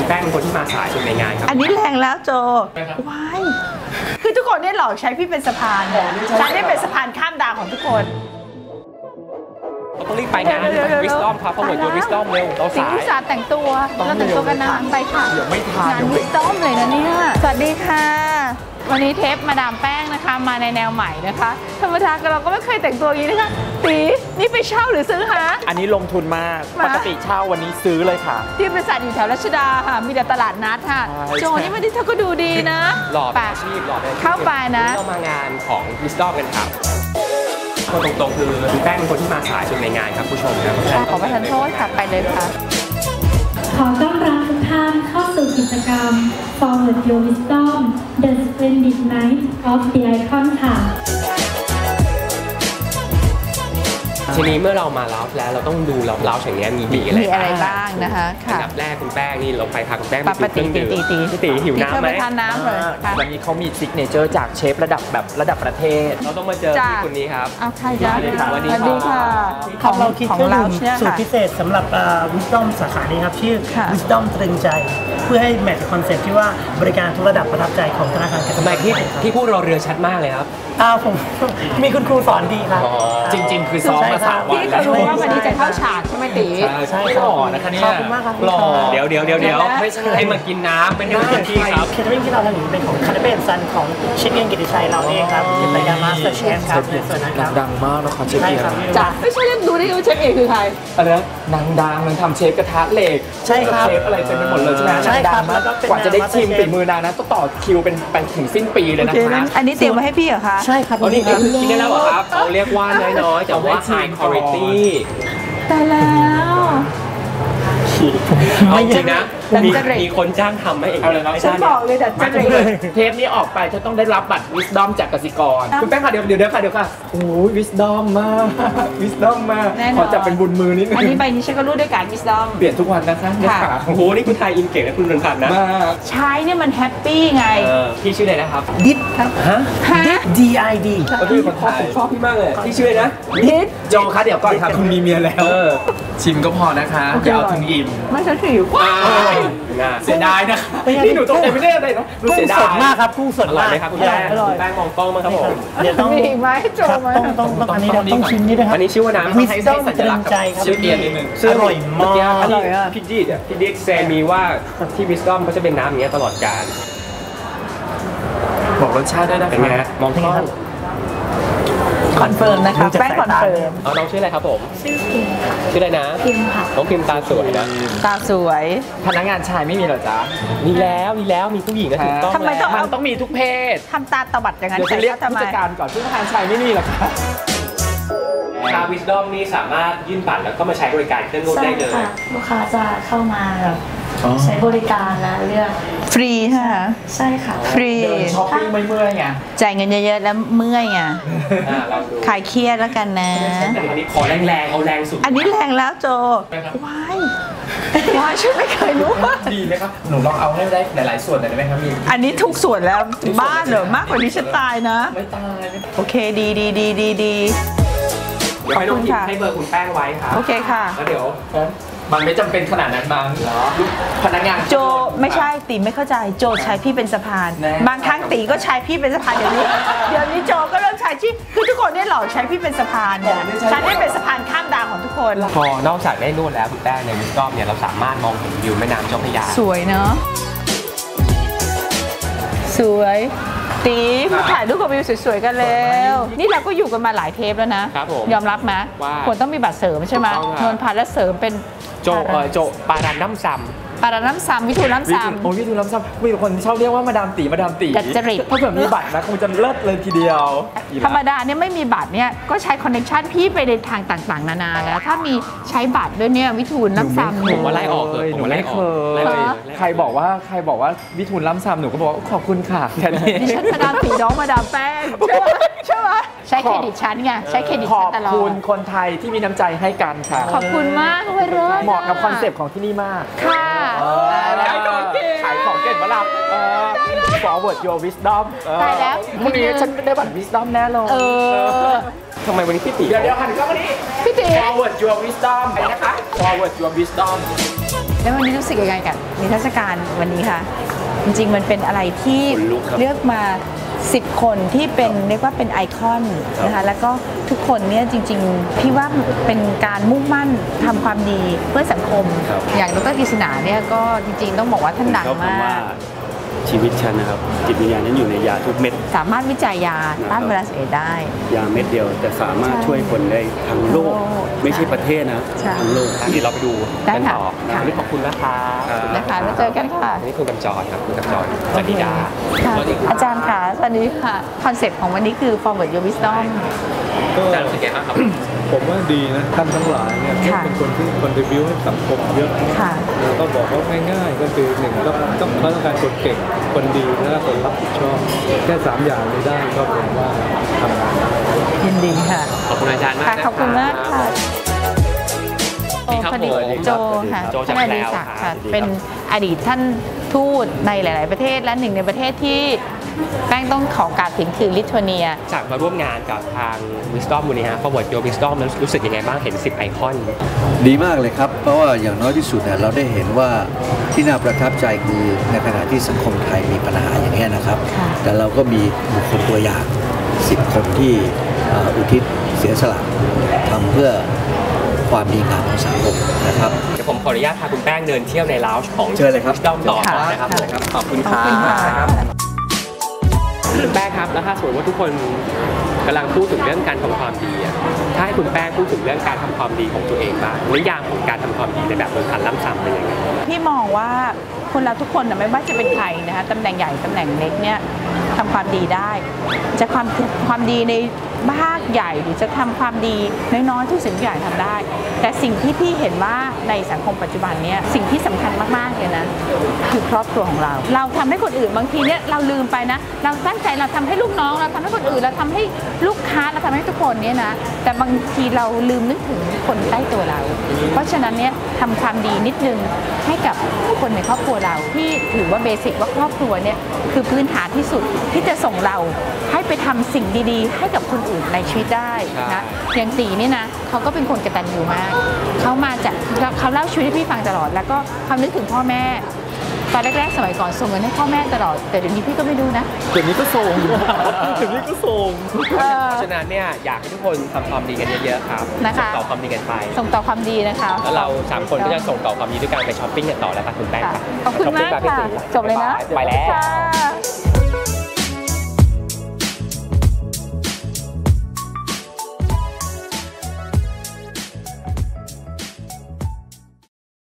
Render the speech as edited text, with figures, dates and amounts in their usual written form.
แป้งเป็นคนที่มาสายสุดในงานครับอันนี้แรงแล้วโจว้ายคือทุกคนเนี่ยหลอกใช้พี่เป็นสะพานฉันได้เป็นสะพานข้ามดาวของทุกคนเราต้องรีบไปงานวิสตอมครับเพราะหมดโยวิสตอมเร็วเราสายวิสาแต่งตัวเราแต่งตัวกันนานไปค่ะเดี๋ยวไม่ทันงานวิสตอมเลยนะเนี่ยสวัสดีค่ะวันนี้เทปมาดามแป้งนะคะมาในแนวใหม่นะคะธรรมดาเราก็ไม่เคยแต่งตัวอย่างนี้นะคะตีนี่ไปเช่าหรือซื้อคะอันนี้ลงทุนมากปกติเช่าวันนี้ซื้อเลยค่ะที่บริษัทอยู่แถวรัชดาค่ะมีแต่ตลาดนัดค่ะโจนี่ไม่ได้เธอก็ดูดีนะหล่ออาชีพหล่อเป็นเข้าไปนะเรามางานของวิสตอมกันครับคนตรงๆคือแป้งเป็นคนที่มาสายสุดในงานครับผู้ชมครับขอประทานโทษค่ะไปเลยค่ะขอต้อนรับทุกท่านเข้าสู่กิจกรรม Forward Your Wisdom The Splendid Night of the Icon ค่ะทีนี้เมื่อเรามาลาวแล้วเราต้องดูเราลาวอย่างนี้มีอะไรบ้างนะคะอันดับแรกคุณแป้งนี่เราไปพาคุณแป้งไปตีหิวน้ำไหมทานน้ำเลยวันนี้เขามีซิกเนเจอร์จากเชฟระดับประเทศเราต้องมาเจอที่คนนี้ครับเอาใครจ้าสวัสดีค่ะของเราคิดเครื่องดื่มสูตรพิเศษสำหรับWisdom สาขานี้ครับชื่อ Wisdom ตรึงใจเพื่อให้แมทช์คอนเซ็ปต์ที่ว่าบริการทุกระดับประทับใจของธนาคารกสิกรที่พูดเราเรือชัดมากเลยครับผมมีคุณครูสอนดีครับจริงๆคือซ้อมมา3 วันพี่ก็รู้ว่าวันนี้จะเข้าฉากใช่ไหมตีใช่หล่อนะคะเนี่ยขอบคุณมากครับหล่อเดี๋ยวไม่ใช่ให้มากินน้ำไม่ได้มาที่ครับเคทริ่งที่เราทำอยู่เป็นของคาร์เบนซันของเชฟเอียงกิติชัยเราเองครับเป็นรายการมาสเตอร์เชฟครับส่วนนั้นครับดังมากนะคะเชฟเอียงจ้ะไม่ใช่เล่นดูได้ว่าเชฟเอียงคือใครอะไรนะนางดังนางทำเชฟกระทะเหล็กใช่ครับเชฟอะไรเต็มไปหมดเลยใช่ไหมใช่ครับกว่าจะได้ชิมฝีมือนางนั้นต้องต่อคิวเป็นไปถึงสิ้นปีเลยนะคะอันนี้เตรียมไว้ให้พี่เหรอคะใช่ครับนี่กินได้แล้วเหรอครับเขาเรียกว่าน้อยๆแต่ว่า high quality แต่แล้วเอาจริงนะมีคนจ้างทำไหมเองฉันบอกเลยแต่จะเทปนี้ออกไปจะต้องได้รับบัตร Wisdom จากกสิกรคุณแป้งค่ะเดี๋ยวค่ะโอ้ย Wisdom มาก Wisdom มากขอจับเป็นบุญมือนิดนึงอันนี้ใบนี้ฉันก็รู้ด้วยการ Wisdom เปลี่ยนทุกวันนะคะค่ะโอ้โหนี่คุณไทยอินเก่งนะคุณเรือนพันธ์นะใช้เนี่ยมันแฮปปี้ไงพี่ชื่ออะไรนะครับดิดครับฮะ DID พี่คนไทยชอบพี่มากเลยพี่ชื่ออะไรนะดิดโจคะเดี๋ยวก่อนค่ะคุณมีเมียแล้วชิมก็พอนะคะอย่าเอาถึงอิ่มไม่ใช่หิวเสียดายนะนี่หนูต้องไม่ได้อะไรนะกุ้งสดมากครับกุ้งสดมากเลยครับคุณแป้งมองกล้องมาครับผมเดี๋ยวต้องมีไหมโจมาต้องอันนี้ต้องชิมนี่ด้วยครับอันนี้ชื่อว่าน้ำ Wisdom ตรึงใจครับชื่อเกียร์นิดนึงอร่อยมากพี่ดิ๊กแซมมีว่าที่ Wisdom ก็จะเป็นน้ำอย่างเงี้ยตลอดกาลบอกรสชาติได้นะเป็นไงมองกล้องคอนเฟิร์มนะคะแป้งคอนเฟิร์มน้องชื่ออะไรครับผมชื่อพิมชื่ออะไรนะพิมค่ะน้องพิมตาสวยนะตาสวยพนักงานชายไม่มีหรอจ๊ะมีแล้วมีผู้หญิงก็ถูกต้องทำไมต้องมีทุกเพศทำตาตบัดอย่างนั้นเดี๋ยวจะเรียกผู้จัดการก่อนผู้จัดการชายไม่มีหรอกค่ะชาวิสดอมนี่สามารถยื่นบัตรแล้วก็มาใช้บริการเครื่องนวดได้เลยลูกค้าจะเข้ามาแบบใช้บริการนะเลือกฟรีใช่ไหมใช่ค่ะฟรีเดินช้อปปิ้งไม่เมื่อยไงจ่ายเงินเยอะๆแล้วเมื่อยไงขายเครียดแล้วกันนะอันนี้ขอแรงเอาแรงสุดอันนี้แรงแล้วโจว้ายฉันไม่เคยรู้ดีไหมครับหนูลองเอาให้ได้หลายๆส่วนหน่อยได้ไหมครับมีอันนี้ทุกส่วนแล้วบ้านเหรอมากกว่านี้ฉันตายนะไม่ตายโอเคดีเดี๋ยวให้น้องพิมให้เบอร์คุณแป้งไว้ครับโอเคค่ะแล้วเดี๋ยวมันไม่จำเป็นขนาดนั้นมั้งเหรอพนักงานโจไม่ใช่ตีไม่เข้าใจโจใช้พี่เป็นสะพานบางครั้งตีก็ใช้พี่เป็นสะพานเดี๋ยวนี้โจก็เริ่มใช้ที่คือทุกคนเนี่ยหลอกใช้พี่เป็นสะพานเนี่ยฉันได้เป็นสะพานข้ามดาวของทุกคนพอนอกจากได้นวดแล้วคุณแป้งในวิสตอมเนี่ยเราสามารถมองเห็นวิวแม่น้ำเจ้าพระยาสวยเนาะสวยตีมาถ่ายรูปกับวิวสวยๆกันแล้วนี่เราก็อยู่กันมาหลายเทปแล้วนะยอมรับไหมควรต้องมีบัตรเสริมใช่ไหมนวลพันและเสริมเป็นโจปารันน้ำซ้ำวิทูลน้ำซ้ำโอ้วิทูลน้ำซ้ำมีคนชอบเรียกว่ามาดามตีดัดจริตถ้าเกิดมีบัตรนะคงจะเลิศเลยทีเดียวธรรมดาเนี่ยไม่มีบัตรเนี่ยก็ใช้คอนเนคชั่นพี่ไปในทางต่างๆนานาแล้วถ้ามีใช้บัตรด้วยเนี่ยวิทูลน้ำซ้ำผมว่าไล่ออกเลยหนูไม่เคยใครบอกว่าวิทูลน้ำซ้ำหนูก็บอกว่าขอบคุณค่ะแค่นี้ดิฉันมาดามตีน้องมาดามแป้งใช่ไหมใช้เครดิตชั้นไงใช้เครดิตชั้นตลอดขอบคุณคนไทยที่มีน้ำใจให้กันค่ะขอบคุณมากเลยเหมาะกับคอนเซปต์ของที่นี่มากค่ะขายของเก่งมาลับForward Your Wisdom ตายแล้ววันนี้ฉันได้บัตร Wisdom แน่เลยทำไมวันนี้พี่ตีเดี๋ยวหันกล้องมานี้พี่ตี Forward Your Wisdom ไปนะคะ Forward Your Wisdom แล้ววันนี้รู้สึกยังไงกับนิทรรศการวันนี้คะจริงๆมันเป็นอะไรที่เลือกมา10 คนที่เป็นเรียกว่าเป็นไอคอนนะคะแล้วก็ทุกคนเนี่ยจริงๆพี่ว่าเป็นการมุ่งมั่นทำความดีเพื่อสังคมอย่างดร.กฤษณาเนี่ยก็จริงๆต้องบอกว่าท่านดังมากชีวิตฉันนะครับจิตวิญญาณนั้นอยู่ในยาทุกเม็ดสามารถวิจัยยาต้านไวรัสเอดส์ได้ยาเม็ดเดียวแต่สามารถช่วยคนได้ทั้งโลกไม่ใช่ประเทศนะทั้งโลกที่เราไปดูกันต่อวันนี้ขอบคุณนะคะนะคะแล้วเจอกันค่ะนี่คุณกำจรครับคุณกำจรสวัสดีค่ะอาจารย์ค่ะสวัสดีค่ะคอนเซ็ปต์ของวันนี้คือ Forward Your Wisdom อาจารย์รู้สึกยังไงบ้างครับผมว่าดีนะท่านทั้งหลายเนี่ยเป็นคนที่คอนทริบิวให้สังคมเยอะแล้วก็บอกว่าง่ายๆก็คือ1เขาต้องการคนเก่งคนดีและคนรับผิดชอบแค่3อย่างนี้ได้ก็ผมว่าทำงานยินดีค่ะขอบคุณอาจารย์มากขอบคุณมากค่ะพอดีโจค่ะท่านอดีศักดิ์ค่ะเป็นอดีตท่านทูตในหลายๆประเทศและหนึ่งในประเทศที่แป้งต้องขอกราบถึงคือลิทัวเนียจากมาร่วมงานกับทาง Wisdom วันนี้ฮะ Forward Your Wisdom แล้วรู้สึกยังไงบ้างเห็น10 ไอคอนดีมากเลยครับเพราะว่าอย่างน้อยที่สุดเนี่ยเราได้เห็นว่าที่น่าประทับใจคือในขณะที่สังคมไทยมีปัญหาอย่างนี้นะครับแต่เราก็มีบุคคลตัวอย่าง10 คนที่อุทิศเสียสละทำเพื่อความดีงามของสังคมนะครับเดี๋ยวผมขออนุญาตพาคุณแป้งเดินเที่ยวในลาวจ์ของ Wisdom ต่อนะครับขอบคุณครับคุณแป้งครับแล้วถ้าสมมติว่าทุกคนกำลังพูดถึงเรื่องการทำความดีถ้าให้คุณแป้งพูดถึงเรื่องการทำความดีของตัวเองบ้างนิยามของการทำความดีในแบบเมืองคันล้ำซ้ำเป็นยังไงพี่มองว่าคนเราทุกคนไม่ว่าจะเป็นใครนะคะตำแหน่งใหญ่ตำแหน่งเล็กเนี่ยทำความดีได้จะความดีในภาคใหญ่หรือจะทำความดีน้อยๆทุกสิ่งทุกอย่างทำได้แต่สิ่งที่พี่เห็นว่าในสังคมปัจจุบันนี้สิ่งที่สำคัญมากๆเลยนะคือครอบครัวของเราทำให้คนอื่นบางทีเนี่ยเราลืมไปนะเราตั้งใจเราทำให้ลูกน้องเราทำให้คนอื่นเราทำให้ลูกค้าเราทำให้ทุกคนเนี่ยนะแต่บางทีเราลืมนึกถึงคนใกล้ตัวเราเพราะฉะนั้นเนี่ยทำความดีนิดนึงให้กับคนในครอบครัวเราที่ถือว่าเบสิกว่าครอบครัวเนี่ยคือพื้นฐานที่สุดที่จะส่งเราให้ไปทำสิ่งดีๆให้กับคนอื่นในชีวิตได้นะอย่างตีนี่นะเขาก็เป็นคนกตัญญูมากเขามาจากเขาเล่าชีวิตให้พี่ฟังตลอดแล้วก็เขานึกถึงพ่อแม่ตอนแรกๆสมัยก่อนส่งเงินให้พ่อแม่ตลอดแต่เดี๋ยวนี้พี่ก็ไม่ดูนะเดี๋ยวนี้ก็ส่งเดี๋ยวนี้ก็ส่งเพราะฉะนั้นเนี่ยอยากให้ทุกคนทำความดีกันเยอะๆครับส่งต่อความดีกันไปส่งต่อความดีนะคะแล้วเรา3 คนก็จะส่งต่อความดีด้วยการไปช้อปปิ้งกันต่อแล้วค่ะคุณแป้งขอบคุณมากค่ะจบเลยนะไปแล้ว